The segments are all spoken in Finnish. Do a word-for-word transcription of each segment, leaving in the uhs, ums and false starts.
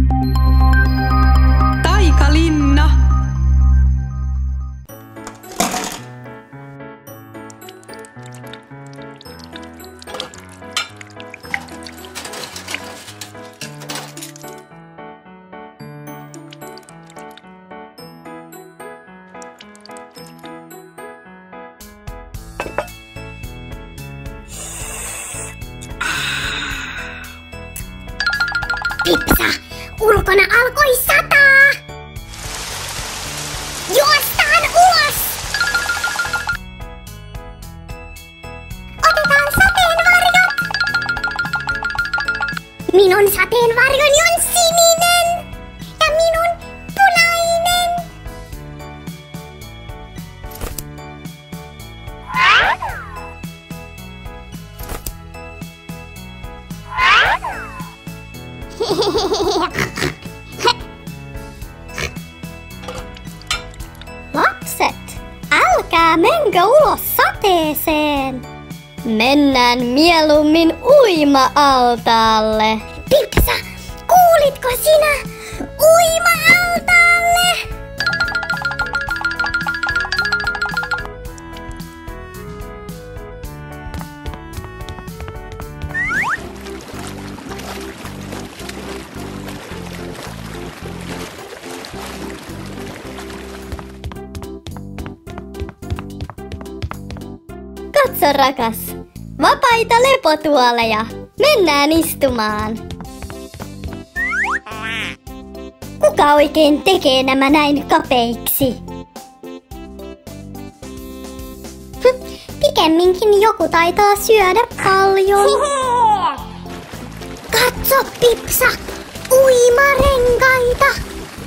Taikalinna. Pipsa, ulkona alkoi sataa! Juostaan ulos! Otetaan sateenvarjot! Minun sateenvarjoni on sininen ja minun punainen. Lapset, älkää menkö ulos sateeseen. Mennään mieluummin uima-altaalle. Pipsa, kuulitko sinä? Uima-altaalle! Katso rakas, vapaita lepotuoleja. Mennään istumaan. Kuka oikein tekee nämä näin kapeiksi? Hm, pikemminkin joku taitaa syödä paljon. Katso, Pipsa, uimarenkaita!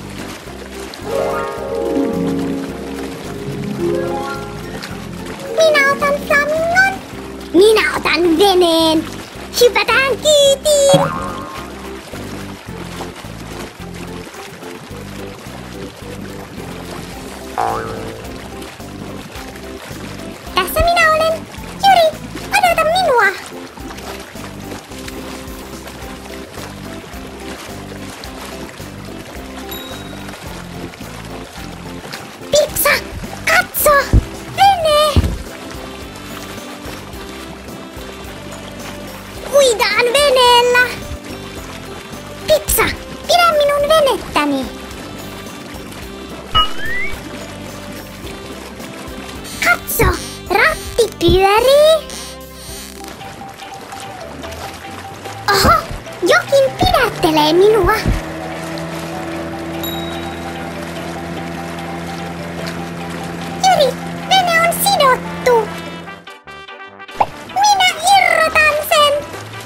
Minä otan flamingon. Minä otan veneen. Hypätään kyytiin. Tässä minä olen. Jyri, odota minua. Pipsa, katso! Vene! Uidaan veneellä! Pipsa, pidä minun venettäni! Katso, ratti pyörii! Oho, jokin pidättelee minua! Jyri, vene on sidottu! Minä irrotan sen!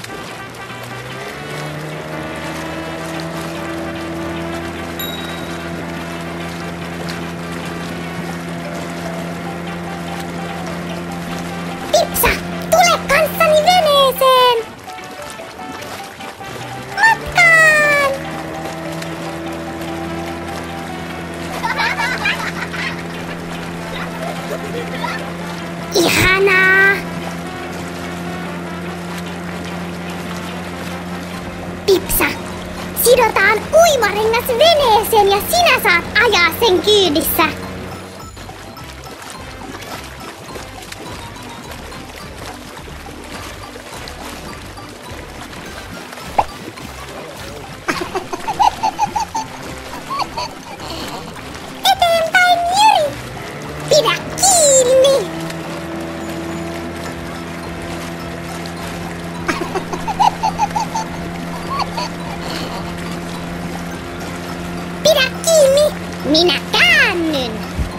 Pipsa, tule kanssani veneeseen! Matkaan! Ihanaa! Pipsa, sidotaan uimarengas veneeseen ja sinä saat ajaa sen kyydissä. Eteenpäin, Jyri! Pidä kiinni! Pidä kiinni! Minä käännyn!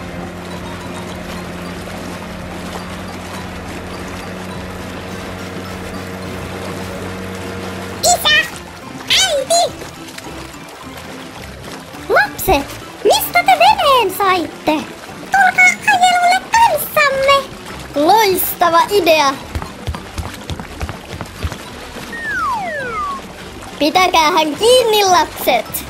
Isä! Äiti! Lapset, mistä te veneen saitte? Tulkaa ajelulle kanssamme! Loistava idea! Pitäkäähän kiinni, lapset!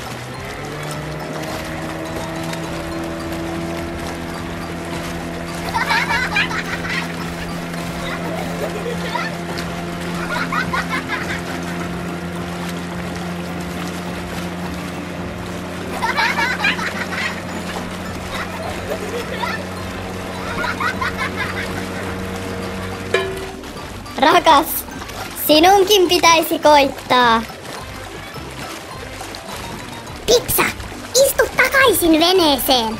Rakas, sinunkin pitäisi koittaa. Pipsa, istu takaisin veneeseen.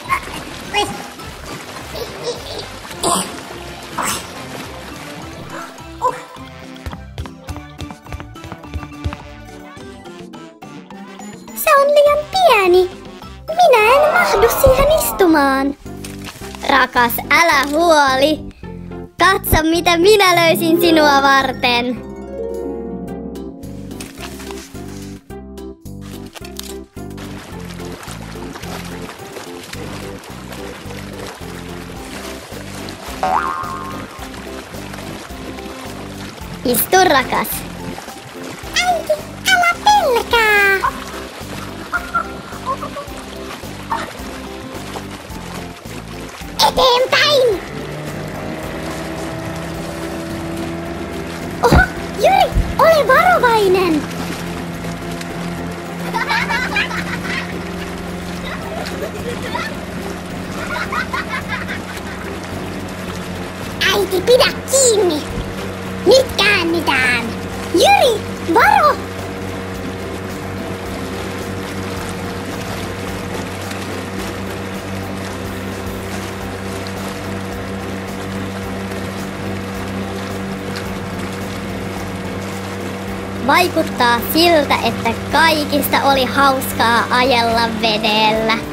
Se on liian pieni. Minä en mahdu siihen istumaan. Rakas, älä huoli. Katso, mitä minä löysin sinua varten. Istu, rakas. Äiti, älä pelkää. Eteenpäin! Oho, Jyri, ole varovainen! Äiti, pidä kiinni! Nyt käännytään! Jyri, varo! Vaikuttaa siltä, että kaikista oli hauskaa ajella veneellä.